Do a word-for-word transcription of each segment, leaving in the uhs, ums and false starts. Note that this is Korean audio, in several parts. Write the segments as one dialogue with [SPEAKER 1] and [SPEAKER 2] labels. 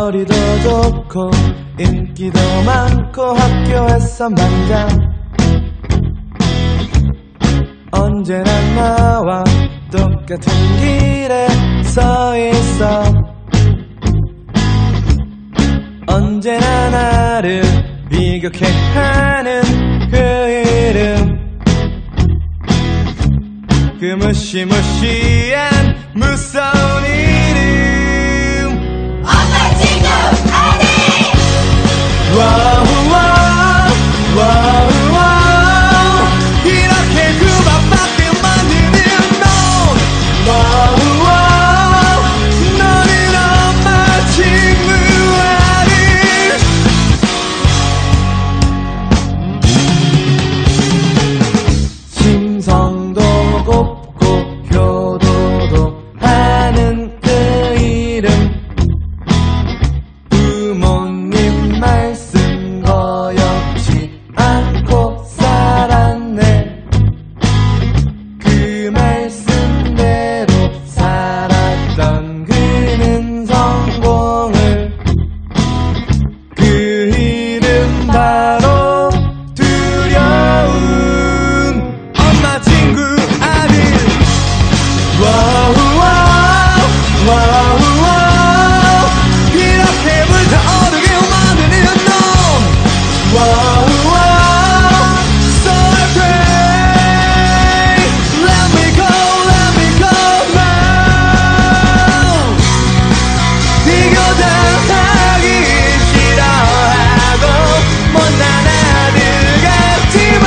[SPEAKER 1] 머리도 좋고 인기도 많고 학교에서 반장. 언제나 나와 똑같은 길에 서 있어. 언제나 나를 비격해하는 그 이름, 그 무시무시한 무서운 이름.
[SPEAKER 2] 엄마 친구 아들.
[SPEAKER 1] 와우 와우 와우 와우 이렇게 그 밥밖에 만드는 넌. 와우 와우 너는 엄마 친구 아들. 심성도 곱고 효도도 하는 그 이름, 부모님 말씀 거역지 않고 살았네. 그 말씀대로 살았던 그는 성공을. 그 이름 바로 두려운 엄마 친구 아들. 와우 와우 와우 와우 이렇게 불타오르게 만드는 놈. 와우 와우 so afraid. Let me go let me go now. 비교당하기 싫어하고 못난 아들 같지만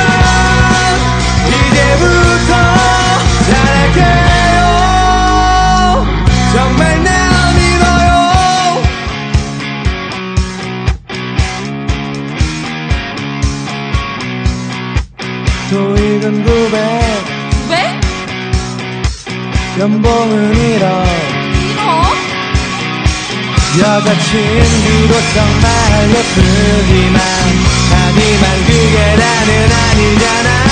[SPEAKER 1] 이제부터 잘할게요. 정말 날 믿어요. 토익은 구백,
[SPEAKER 2] 왜?
[SPEAKER 1] 연봉은 일억,
[SPEAKER 2] 이거?
[SPEAKER 1] 여자친구도 정말 예쁘기만 하지만 그게 나는 아니잖아.